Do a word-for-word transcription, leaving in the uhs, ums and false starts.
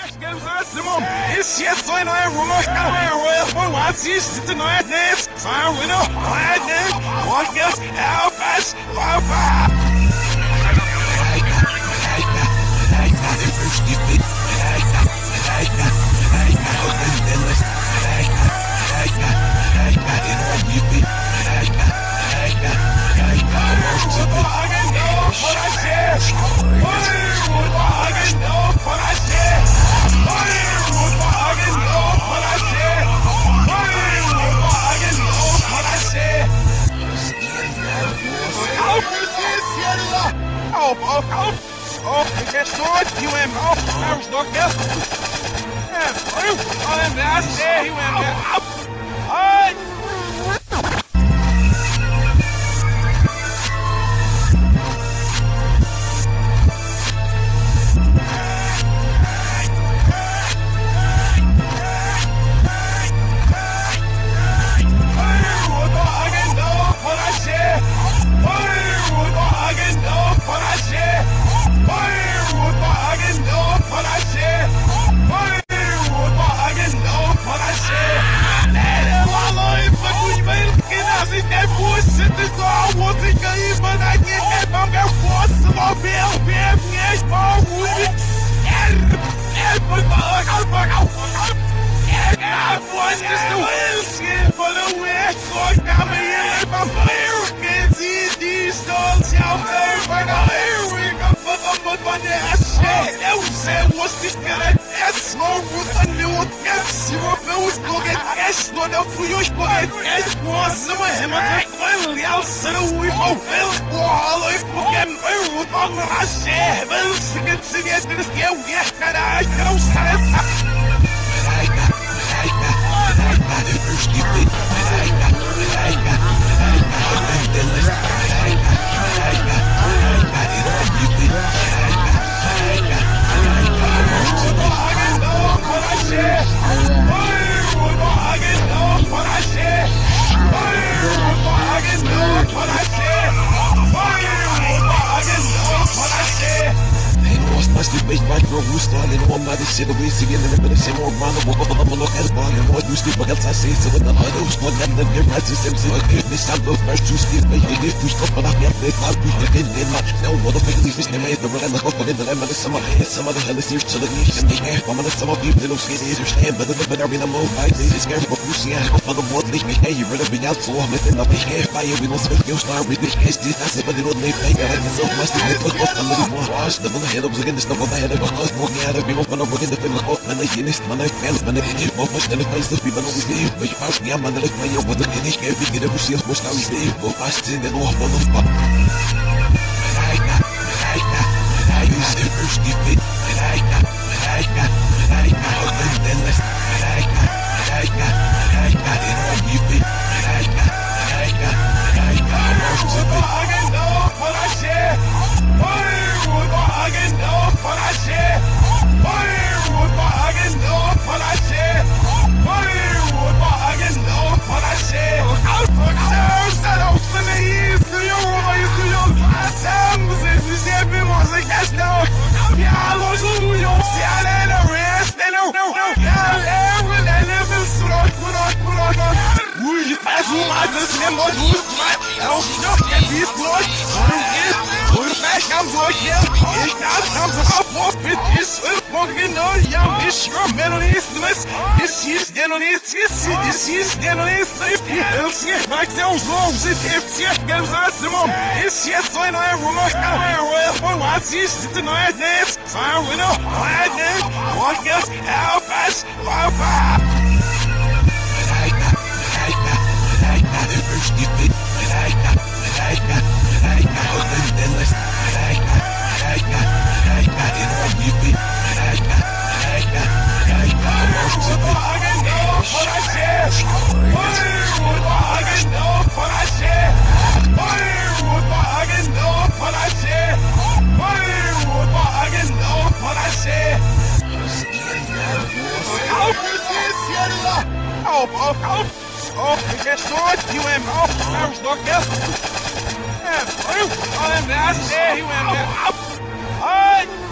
Esse é só não é rumor, não é assiste, não é dance, só é winner, não é dance, what else, how fast, how fast. Oh, oh, oh, oh, it's sword, you went off, I was not there. Yeah, oh, oh, and that's there, he went there. Oh, some of the hell is here to the niche and they have one of the some of you little scared is stand but the better be the move by this is scared but you see I for the world nicht mich hey you really be out so I'm in the big half by you we don't speak you start with this case this that's but it don't make me like so must be put off the little one wash the one head up again this stuff on the head of us more yeah the people from over in the film off and the unist man I fell man it is more much than the place that people always leave but you pass me man the my you but the finish can't be get every seal most now we stay but fast in the off on the pop first give it Malaika, Malaika, Malaika, Malaika, Malaika, Malaika, Malaika, they don't give it Malaika, Malaika, Malaika, most of it. I can know what I say. What I can know what I say. What I can know what I say. What I can know what I say. That open the ears to your voice to your sounds as you say me was like that's no. Yeah, los orgullos se harán arrest and no, no, no, yeah, every level strong, strong, strong. Uy, faz uma das memórias do pai. Não, não, é isso, Lord. Por mais que I'm working, it's not time to hop off with this. Walking on, young, this your mental instruments. This is the only, this is the only safety. Eu sei, mas é os longos e tempos e as gamas a semão. Esse é só não é rumor, não é royal, não assiste, não é dance. Só é winner, não é dance. What else, how fast, how fast. Malaika, Malaika, Malaika, the first give it. Malaika, Malaika, Malaika, Malaika, Malaika, Malaika, Malaika, they don't give it. Malaika, Malaika, Malaika, most of it. I can know what I say. I can know what I say. I can know what I say. I can know what I say. Oh, oh, oh, oh, it's sword, you went off, I was not there. Yeah, oh, and that's there, he went there. Oh,